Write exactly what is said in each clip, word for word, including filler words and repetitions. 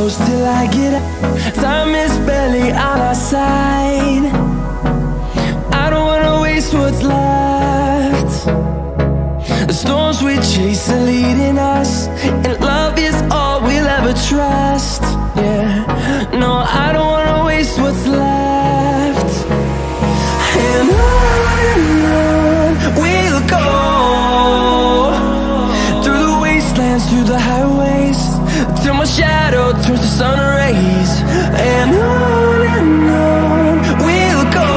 close till I get out. Time is barely on our side. I don't wanna waste what's left. The storms we chase are leading us, and love is all we'll ever trust. Yeah, no, I don't wanna waste what's left. And on and on we'll go, through the wastelands, through the highways, till my shadow turns to sun rays. And on and on we'll go,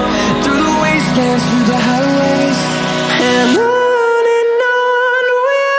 through the wastelands, through the highways, and on and on we'll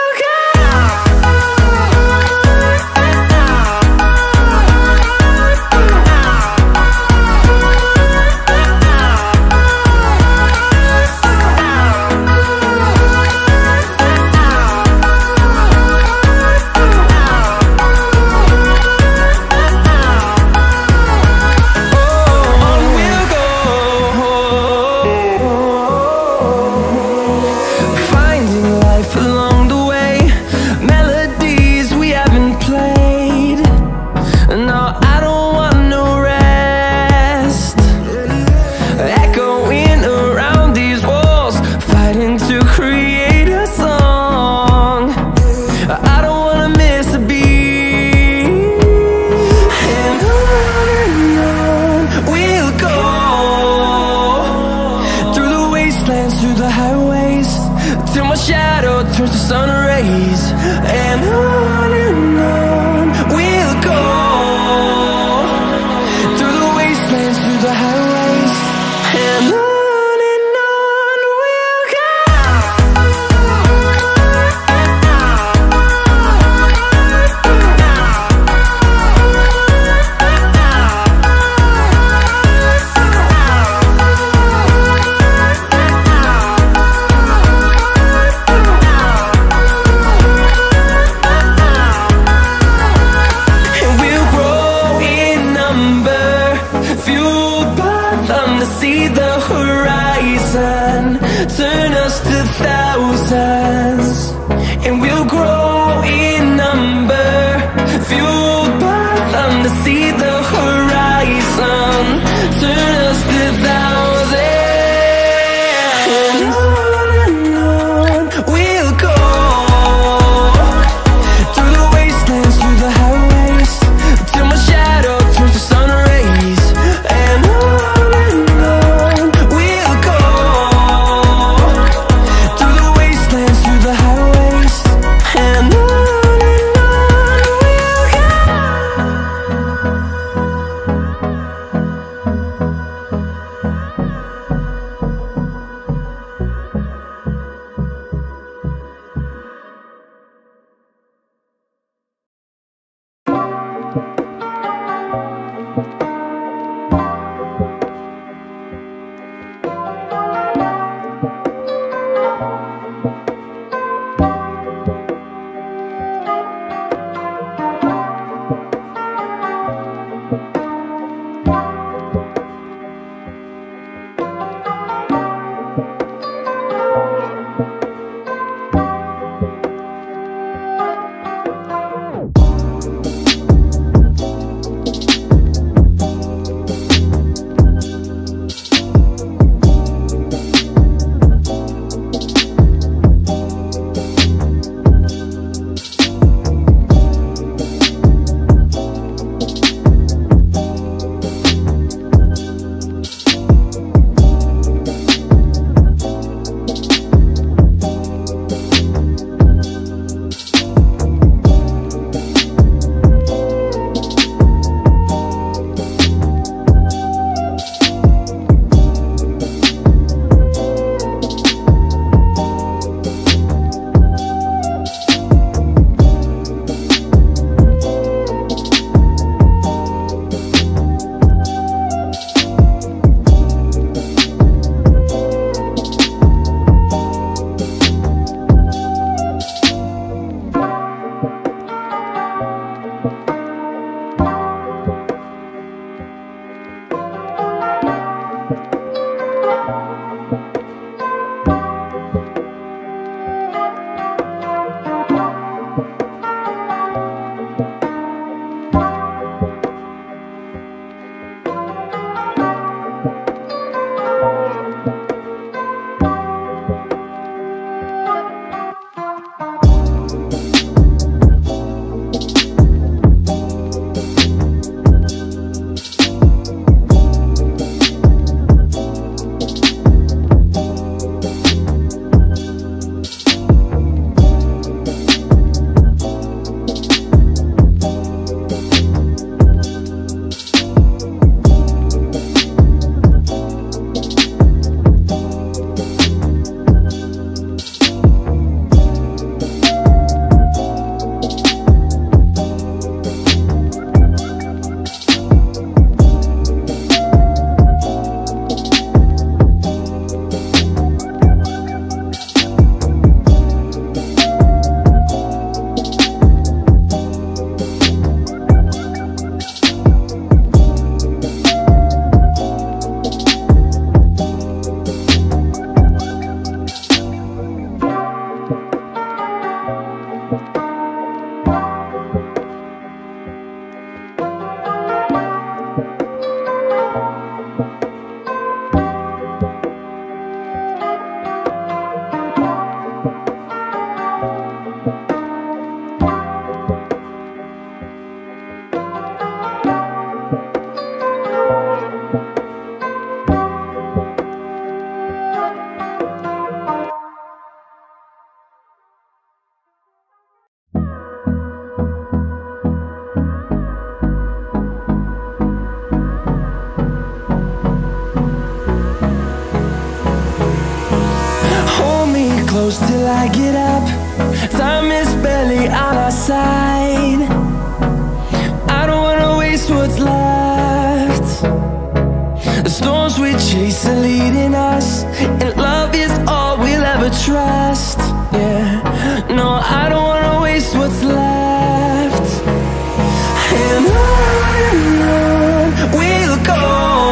close till I get up. Time is barely on our side. I don't wanna waste what's left. The storms we chase are leading us, and love is all we'll ever trust. Yeah, no, I don't wanna waste what's left. And on and on we'll go,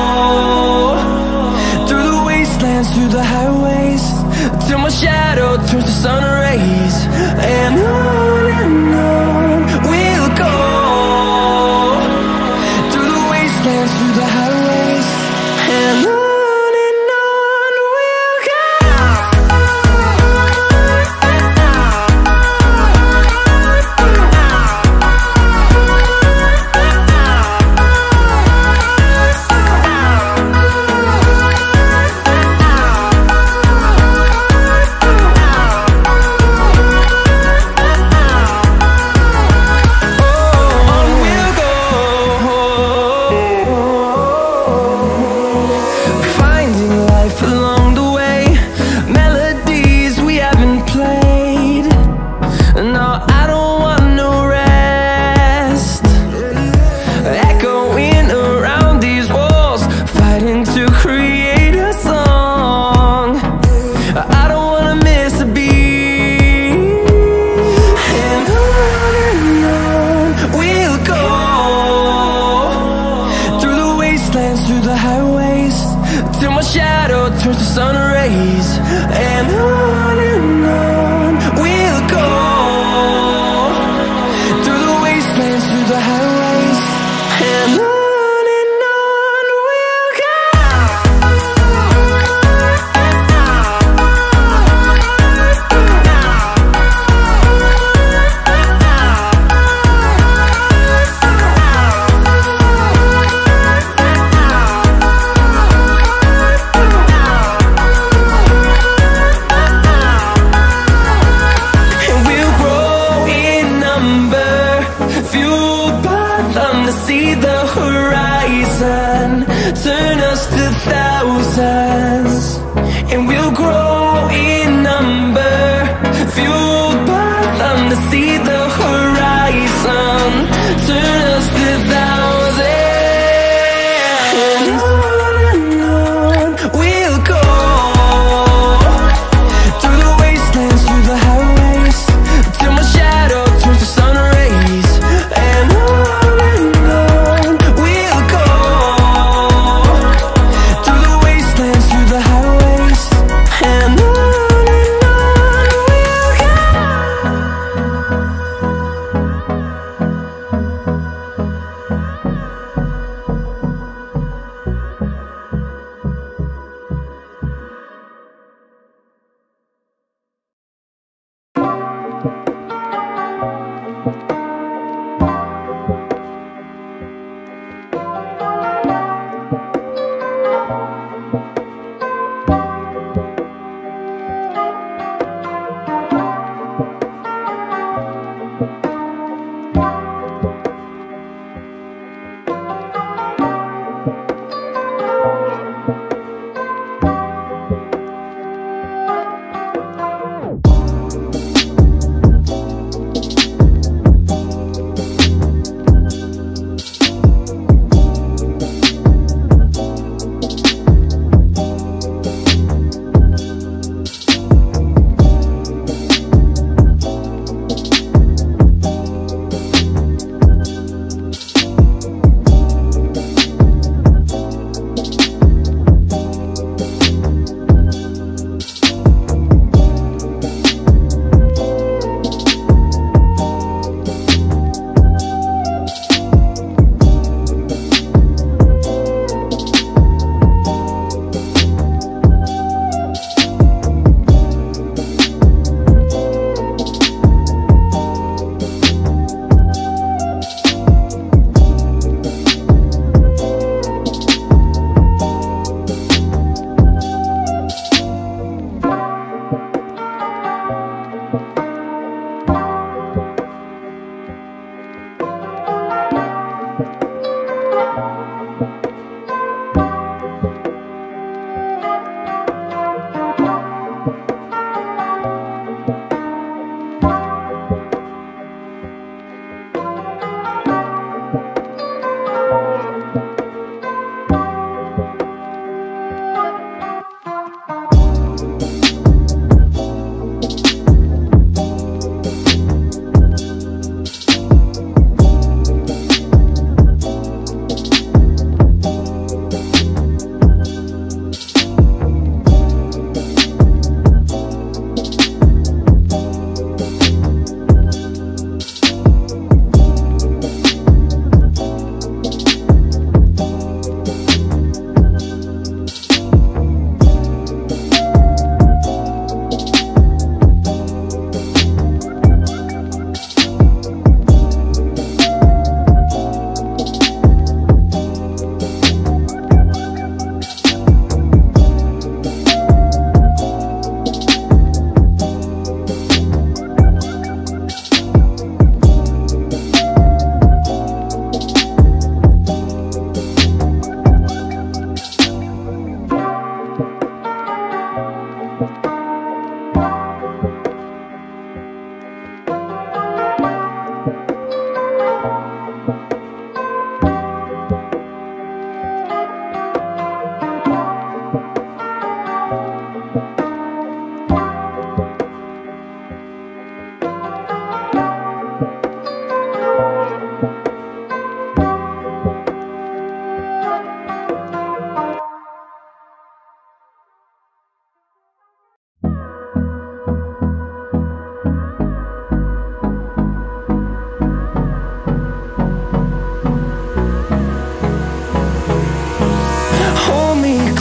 through the wastelands, through the highways, till my shadow turns to sun rays. And on and on we'll go, through the wastelands, through the highways, and on. Through the highways, till my shadow turns to sun rays. And on and on we'll go, through the wastelands, through the highways, and on. See the horizon turn us to thousands, and we'll grow in number, fueled by them to see the horizon turn us to thousands. And on and on we'll go, through the wastelands, through the highways, till my shadow turns to sun rays. And on through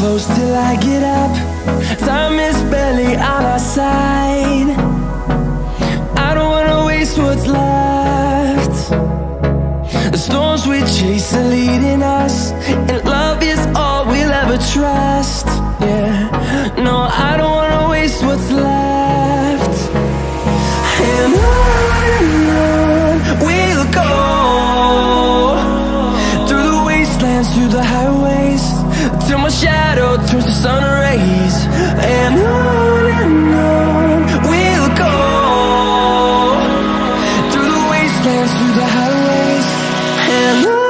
close till I get up. Time is barely on our side. I don't wanna waste what's left. The storms we chase are leading us, and love is all we'll ever trust. Yeah, no, I don't wanna waste what's left. And on and on we'll go, through the wastelands, through the highways, till my shadow turns to sun rays. And on and on we'll go, through the wastelands, through the highways, and on.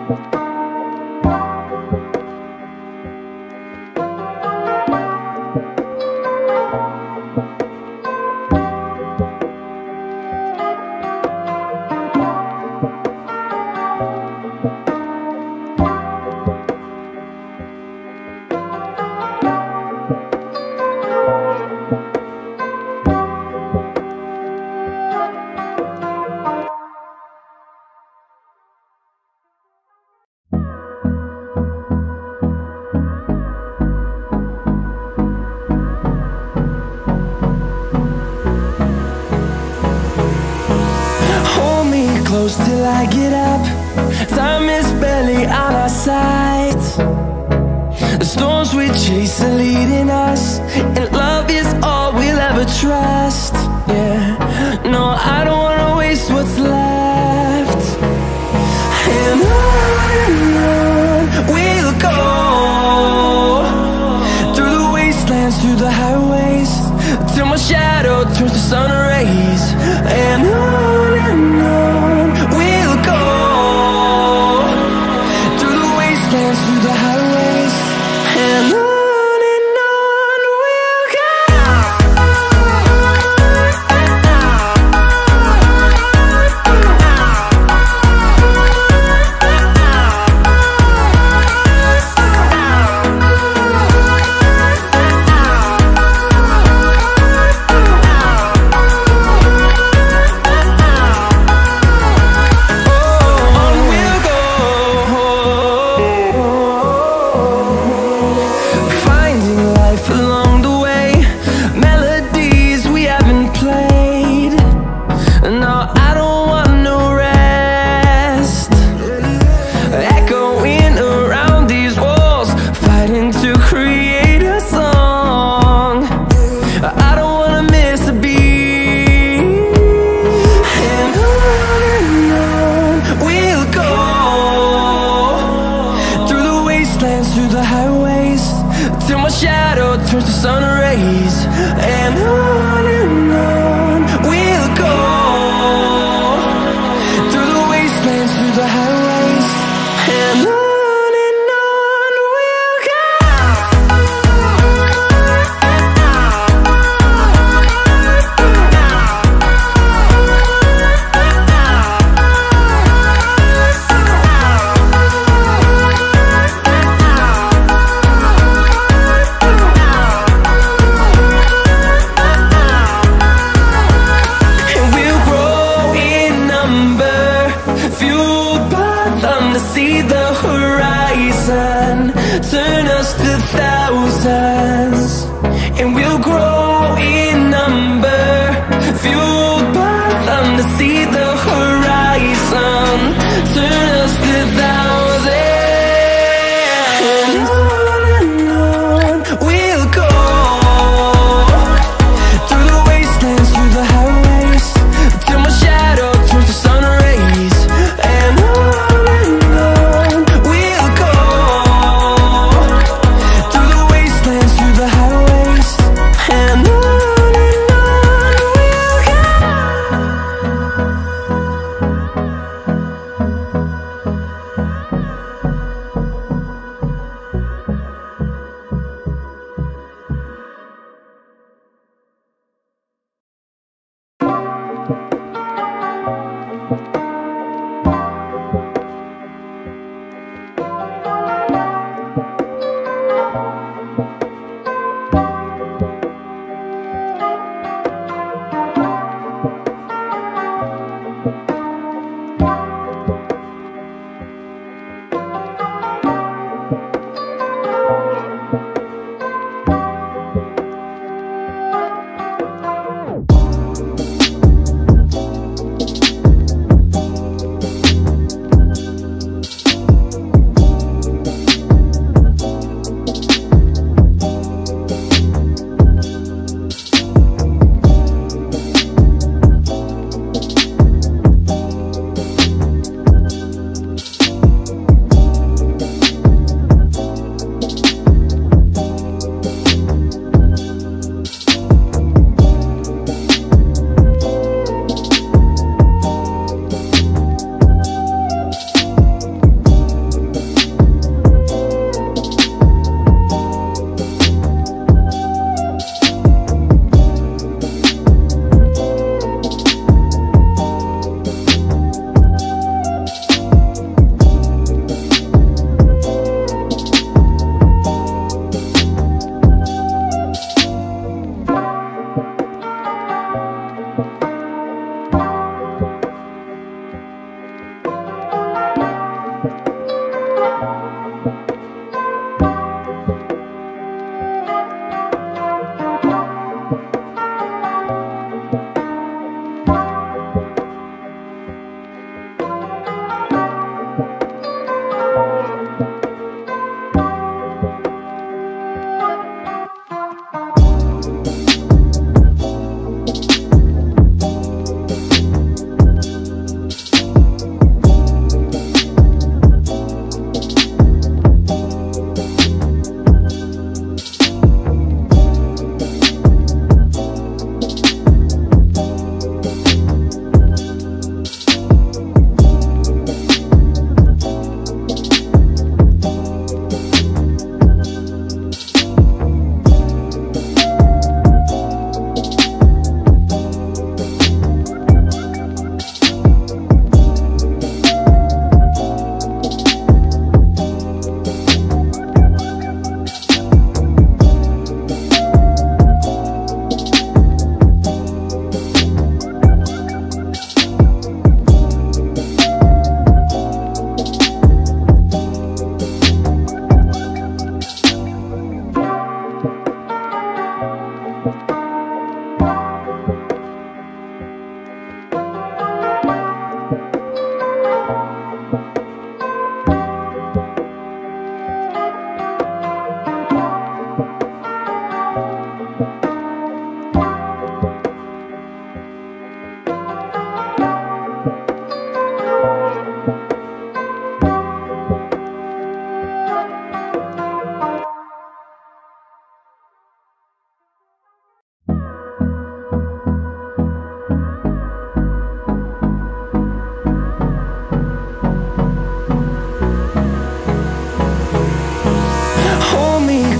Close till I get up. Time is barely on our side. The storms we chase are leading us, and love is all we'll ever trust. Yeah, no, I don't wanna waste what's left. And on and on we'll go, through the wastelands, through the highways, till my shadow turns to sun rays. And on and on we'll go, through the wastelands, through the highways, and on. Through the highways, till my shadow turns to sun rays. And on and on we'll go, through the wastelands, through the highways, and on. See the horizon turn us to thousands, and we'll grow in number, fueled by them. To see the horizon turn us to thousands, and on and on we'll go, through the wastelands, through the highways, till my shadow turns to sun rays. And on through the highways, and on and on we'll go.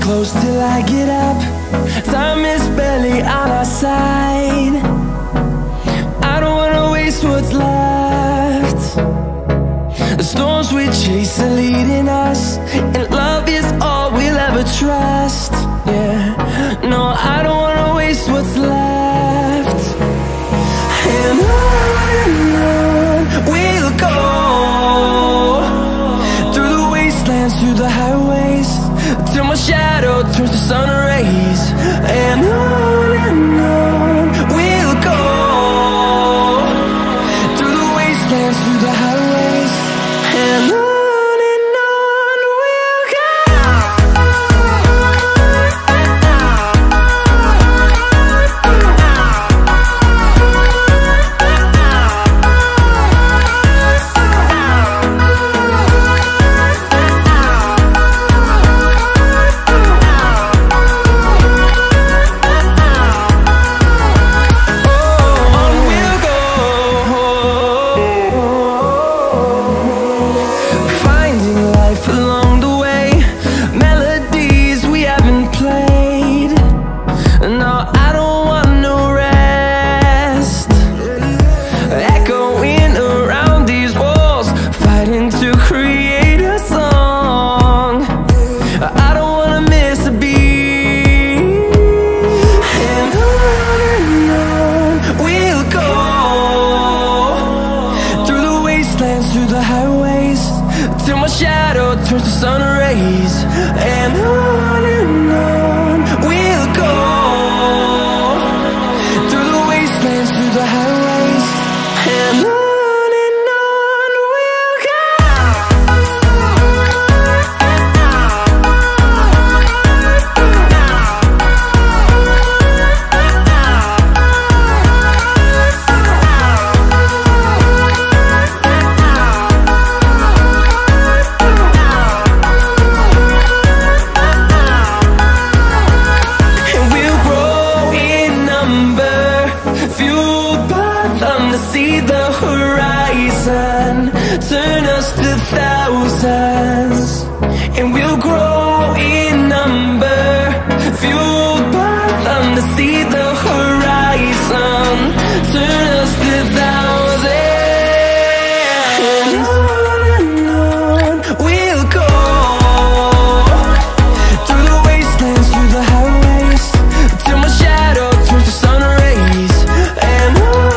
close till I get up. Time is barely on our side. I don't wanna waste what's left. The storms we chase are leading us, and love is all we'll ever trust. Yeah, no, I don't wanna waste what's left. And on and on we'll go, through the wastelands, through the highways, till my shadow turns to sun rays. And on and on we'll go, through the wastelands, through the highways, and on. Through the highways, till my shadow turns to sun rays. And on and on we'll go, through the wastelands, through the highways, and on. See the horizon turn us to thousands, and we'll grow in number, fueled by them to see the horizon turn us to thousands. And on and on we'll go, through the wastelands, through the highways, till my shadow turns to sun rays. And on